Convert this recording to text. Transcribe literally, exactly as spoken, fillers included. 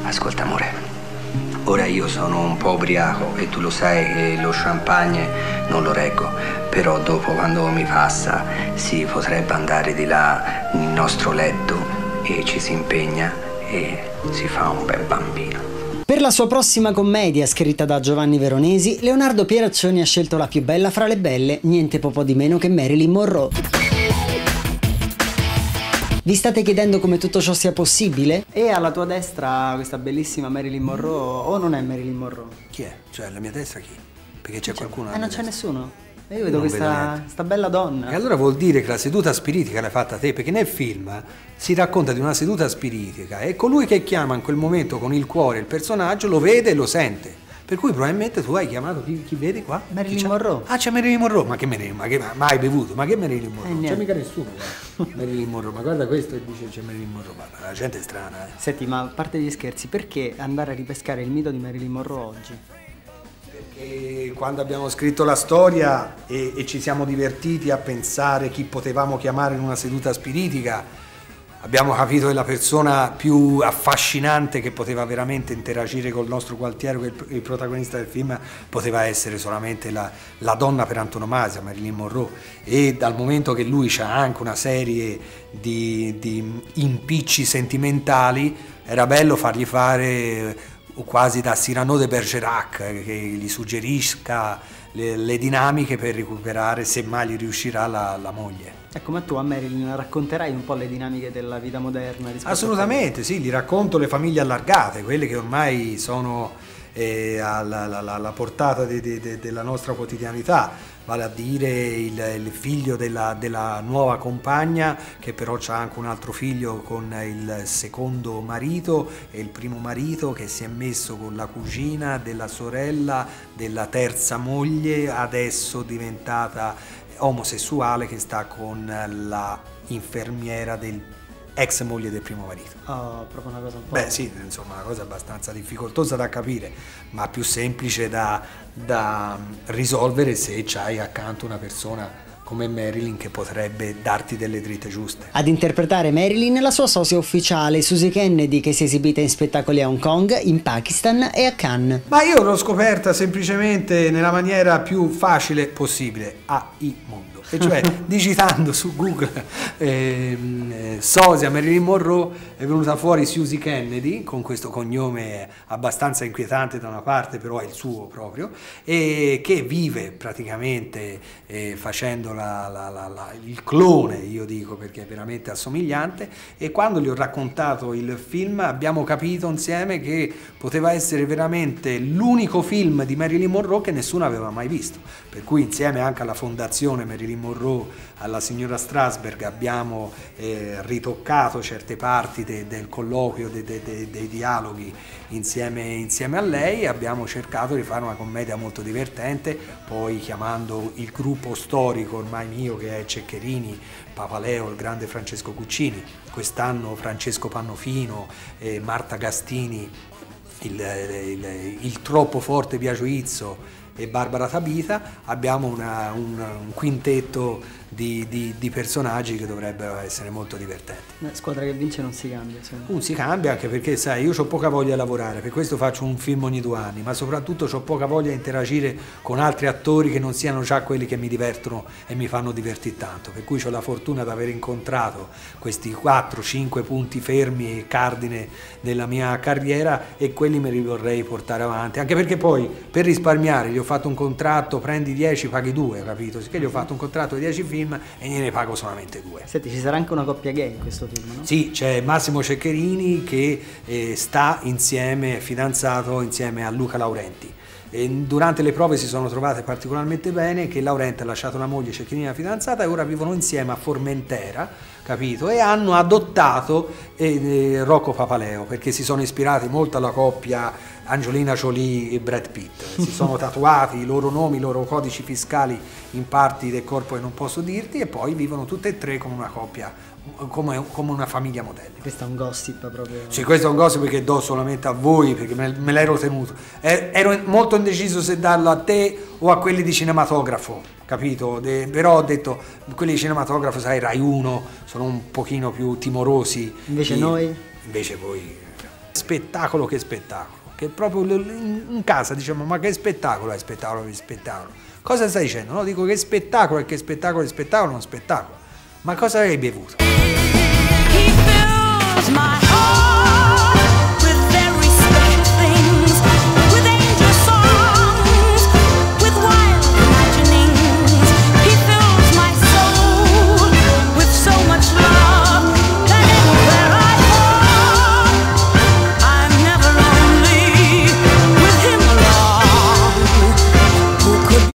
Ascolta amore, ora io sono un po' ubriaco e tu lo sai che lo champagne non lo reggo, però dopo quando mi passa si potrebbe andare di là nel nostro letto e ci si impegna e si fa un bel bambino. Per la sua prossima commedia, scritta da Giovanni Veronesi, Leonardo Pieraccioni ha scelto la più bella fra le belle, niente po' di meno che Marilyn Monroe. Vi state chiedendo come tutto ciò sia possibile? E alla tua destra questa bellissima Marilyn Monroe, o non è Marilyn Monroe? Chi è? Cioè, la mia destra chi? Perché c'è qualcuno? Eh, non c'è nessuno. E io vedo questa, questa bella donna. E allora vuol dire che la seduta spiritica l'hai fatta te, perché nel film si racconta di una seduta spiritica e colui che chiama in quel momento con il cuore il personaggio lo vede e lo sente. Per cui probabilmente tu hai chiamato chi, chi vedi qua? Marilyn Monroe. Ah, c'è Marilyn Monroe, ma che Marilyn? Ma che ma hai bevuto? Ma che Marilyn Monroe? Non Eh, c'è mica nessuno. Marilyn Monroe, ma guarda questo e dice c'è Marilyn Monroe, ma la gente è strana, eh. Senti, ma a parte gli scherzi, perché andare a ripescare il mito di Marilyn Monroe oggi? Perché quando abbiamo scritto la storia e, e ci siamo divertiti a pensare chi potevamo chiamare in una seduta spiritica, abbiamo capito che la persona più affascinante che poteva veramente interagire col nostro Gualtiero, che il, il protagonista del film, poteva essere solamente la, la donna per antonomasia, Marilyn Monroe. E dal momento che lui ha anche una serie di, di impicci sentimentali, era bello fargli fare quasi da Cyrano de Bergerac, che gli suggerisca le, le dinamiche per recuperare, se mai gli riuscirà, la, la moglie. Ecco, ma tu a Marilyn racconterai un po' le dinamiche della vita moderna? Assolutamente, sì, gli racconto le famiglie allargate, quelle che ormai sono eh, alla, alla, alla portata de, de, de, della nostra quotidianità, vale a dire il, il figlio della, della nuova compagna, che però ha anche un altro figlio con il secondo marito, e il primo marito che si è messo con la cugina della sorella della terza moglie, adesso diventata omosessuale, che sta con la infermiera del ex moglie del primo marito. Oh, proprio una cosa un po'... Beh sì, insomma, una cosa abbastanza difficoltosa da capire, ma più semplice da, da risolvere se c'hai accanto una persona come Marilyn che potrebbe darti delle dritte giuste. Ad interpretare Marilyn la sua sosia ufficiale Suzy Kennedy, che si è esibita in spettacoli a Hong Kong, in Pakistan e a Cannes. Ma io l'ho scoperta semplicemente nella maniera più facile possibile, A I Mondo. E cioè digitando su Google ehm, eh, sosia Marilyn Monroe è venuta fuori Suzy Kennedy, con questo cognome abbastanza inquietante da una parte, però è il suo proprio, e che vive praticamente eh, facendo la, la, la, la, il clone, io dico, perché è veramente assomigliante. E quando gli ho raccontato il film abbiamo capito insieme che poteva essere veramente l'unico film di Marilyn Monroe che nessuno aveva mai visto, per cui insieme anche alla fondazione Marilyn Monroe, alla signora Strasberg, abbiamo eh, ritoccato certe parti de, del colloquio, de, de, de, dei dialoghi insieme, insieme a lei. Abbiamo cercato di fare una commedia molto divertente, poi chiamando il gruppo storico ormai mio, che è Ceccherini, Papaleo, il grande Francesco Guccini, quest'anno Francesco Pannofino, eh, Marta Gastini, il, il, il troppo forte Biagio Izzo e Barbara Tabita. Abbiamo una, un, un quintetto di, di, di personaggi che dovrebbero essere molto divertenti. Una squadra che vince non si cambia, insomma. Non si cambia, anche perché sai, io ho poca voglia di lavorare, per questo faccio un film ogni due anni, ma soprattutto ho poca voglia di interagire con altri attori che non siano già quelli che mi divertono e mi fanno divertire tanto, per cui ho la fortuna di aver incontrato questi quattro cinque punti fermi e cardine della mia carriera, e quelli me li vorrei portare avanti, anche perché poi per risparmiare gli ho fatto un contratto, prendi dieci paghi due, capito? Sicché gli ho fatto un contratto di dieci film e gliene pago solamente due. Senti, ci sarà anche una coppia gay in questo film, no? Sì, c'è Massimo Ceccherini che eh, sta insieme, fidanzato insieme a Luca Laurenti. E durante le prove si sono trovate particolarmente bene, che Laurenti ha lasciato la moglie, Ceccherini la fidanzata, e ora vivono insieme a Formentera, capito? E hanno adottato eh, Rocco Papaleo, perché si sono ispirati molto alla coppia Angelina Jolie e Brad Pitt. Si sono tatuati i loro nomi, i loro codici fiscali in parti del corpo che non posso dirti, e poi vivono tutte e tre come una coppia, come, come una famiglia modelli. Questo è un gossip proprio. Sì, questo è un gossip che do solamente a voi, perché me, me l'ero tenuto. Eh, ero molto indeciso se darlo a te o a quelli di cinematografo, capito? De, però ho detto, quelli di cinematografo, sai, Rai uno, sono un pochino più timorosi. Invece di, noi? Invece voi... spettacolo, che spettacolo, che proprio in casa diciamo ma che spettacolo è, spettacolo che spettacolo, cosa stai dicendo? No, dico che spettacolo è, che spettacolo è spettacolo, non spettacolo, ma cosa hai bevuto? He fills my